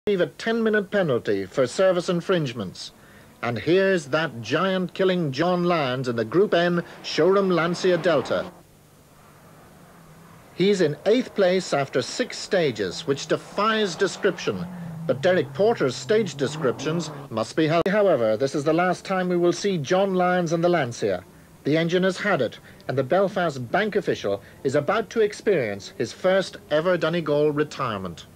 receive a 10-minute penalty for service infringements. And here's that giant killing John Lyons in the Group N Showroom Lancia Delta. He's in 8th place after 6 stages, which defies description. But Derek Porter's stage descriptions must be held. However, this is the last time we will see John Lyons in the Lancia. The engine has had it, and the Belfast bank official is about to experience his first ever Donegal retirement.